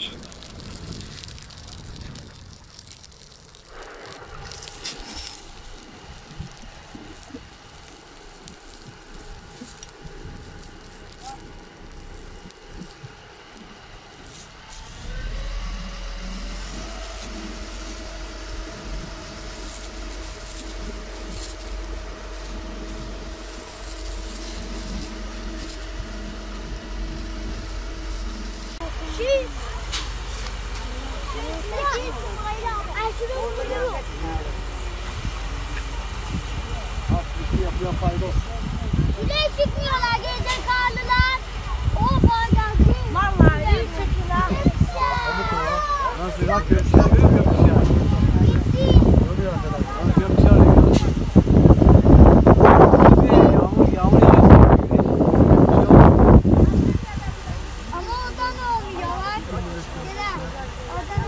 Güneş çıkmıyorlar gece karlılar. Vallahi iyi çıktılar. Nasıl bak gökşen görüyor musun ya? Görüyor arkadaşlar. Onu gökşen arıyor. Yağmur yağacak. Ama oradan olmuyor. Oradan